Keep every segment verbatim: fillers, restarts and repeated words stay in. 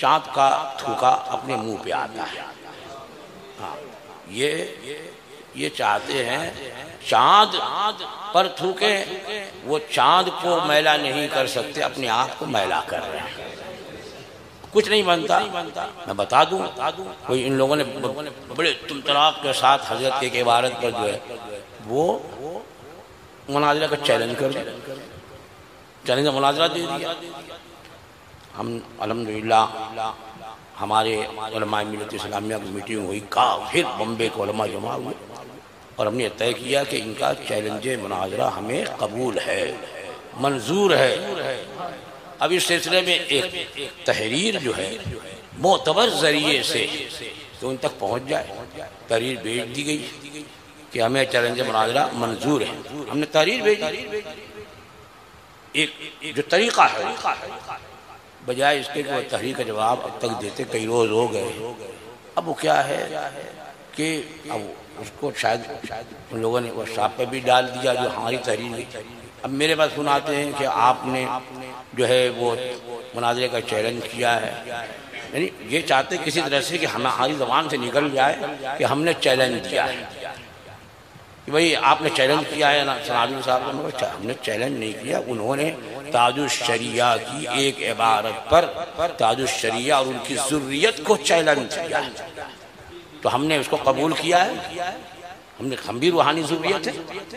چاند کا تھوکا اپنے منہ پہ آتا ہے. ہاں یہ یہ چاہتے ہیں چاند پر تھوکے، وہ چاند کو میلا نہیں کر سکتے، اپنے آپ کو میلا کر رہے ہیں. کچھ نہیں بنتا. میں بتا دوں، کوئی ان لوگوں نے بڑے تم طراق کے ساتھ حضرت کی ایک عبارت پر جو ہے وہ مناظرہ کا چیلنج کر دیا، چیلنج مناظرہ دے دیا. ہم الحمدللہ ہمارے علماء ملت اسلامیہ کی میٹنگ ہوئی، کافر بمبے کے علماء جمع ہوئے اور ہم نے طے کیا کہ ان کا چیلنج مناظرہ ہمیں قبول ہے، منظور ہے. اب اس سلسلے میں ایک تحریر جو ہے معتبر ذریعے سے تو ان تک پہنچ جائے، تحریر بھیج دی گئی کہ ہمیں چیلنج مناظرہ منظور ہے. ہم نے تحریر بھیجی. ایک جو طریقہ ہے بجائے اس کے کہ وہ تحریر کا جواب اب تک دیتے کئی روز ہو گئے. اب وہ کیا ہے کہ اب اس کو شاید ان لوگوں نے واٹس ایپ پہ بھی ڈال دیا جو ہماری تحریر نہیں. اب میرے پاس سناتے ہیں کہ آپ نے جو ہے وہ مناظرے کا چیلنج کیا ہے. یعنی یہ چاہتے کسی طرح سے کہ ہماری زبان سے نکل جائے کہ ہم نے چیلنج کیا ہے، کہ بھئی آپ نے چیلنج کیا ہے نا سنابی صاحب نے. ہم نے چیلنج نہیں کیا. انہوں نے تاج الشریعہ کی ایک عبارت پر تاج الشریعہ اور ان کی ذریت کو چیلنج کیا، تو ہم نے اس کو قبول کیا ہے. ہم نے ہم بھی روحانی ذریت ہے.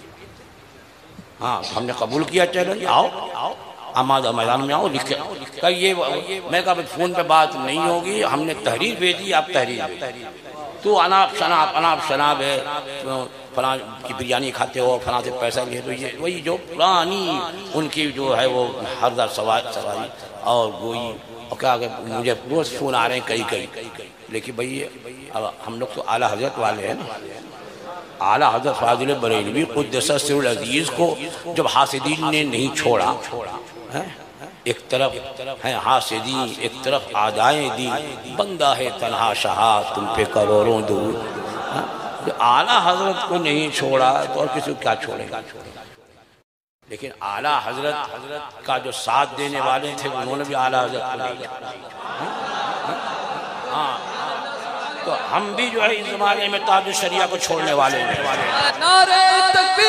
ہاں ہم نے قبول کیا چیلنج. آؤ آمادہ میدان میں آؤ لکھ کے. یہ میں کہا فون پہ بات نہیں ہوگی، ہم نے تحریر بھیجی، آپ تحریر بھیجی. تو اناپ شناب اناپ شناب ہے، فلاں کی بریانی کھاتے ہو، فلاں سے پیسہ لیے. تو یہ وہی جو پرانی ان کی جو ہے وہ ہردہ سواری اور گوئی اور کیا کہ مجھے روز فون آ رہے ہیں کئی کئی. لیکن بھئی اب ہم لوگ تو اعلیٰ حضرت والے ہیں نا. اعلیٰ حضرت فاضل بریلوی قدس سر العزیز کو جب حاسدین نے نہیں چھوڑا، ایک طرف ہیں حاسدین ایک طرف آدائیں دی، بندہ ہے تنہا شہا تم پہ کروڑوں دور. اعلیٰ حضرت کو نہیں چھوڑا تو اور کسی کو کیا چھوڑے گا. لیکن اعلیٰ حضرت کا جو ساتھ دینے والے تھے انہوں نے بھی اعلیٰ حضرت کو نہیں چھوڑا. ہاں تو ہم بھی جو ہے اس زمانے میں تاج الشریعہ کو چھوڑنے والے ہیں. نعرہ تکبیر